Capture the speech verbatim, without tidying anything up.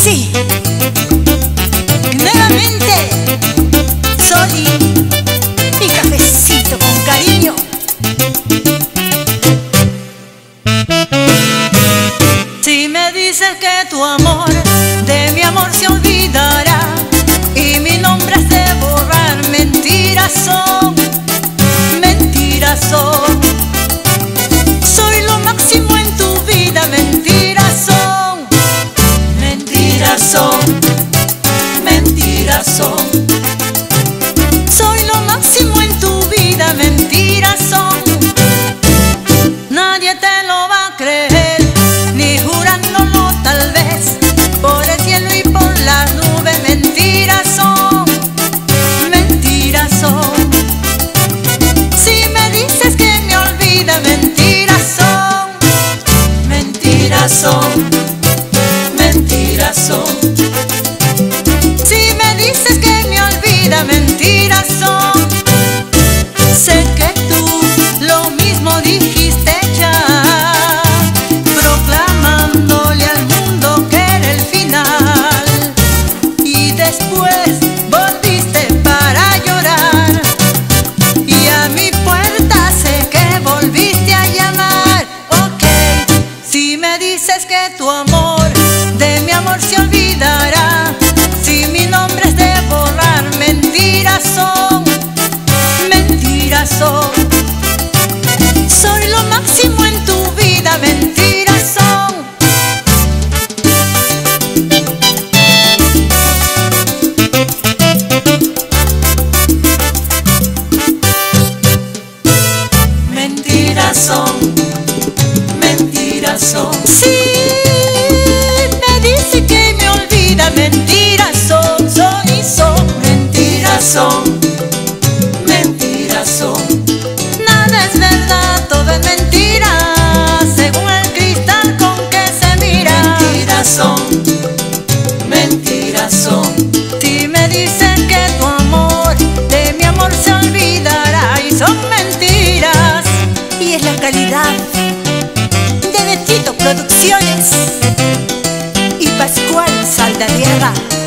Sí, nuevamente Soli y cafecito con cariño. Si me dices que tu amor de mi amor se olvidará y mi nombre has de borrar, mentiras son, mentiras son. Soy lo máximo en tu vida, mentiras son, mentiras son, mentiras son. Soy lo máximo en tu vida, mentiras son. Nadie te lo va a creer, ni jurándolo tal vez, por el cielo y por las nubes, mentiras son, mentiras son. Si me dices que me olvida, mentiras son, mentiras son, mentiras son. Si me dices que me olvida, mentiras son. Sé que tú lo mismo dijiste ya, proclamándole al mundo que era el final, y después volviste para llorar, y a mi puerta sé que volviste a llamar. Ok, si me dices que tu amor de mi amor se olvidará, si mi nombre es de borrar, mentiras son, mentiras son. Soy lo máximo en tu vida, mentiras son. Mentiras son, mentiras son. Si me dice que me olvida, mentiras son, son y son. Mentiras son, mentiras son. Nada es verdad, todo es mentira, según el cristal con que se mira. Mentiras son, mentiras son. Si me dicen que tu amor de mi amor se olvidará, y son mentiras, y es la calidad de Betito Producciones y Pascual Saldarriaga.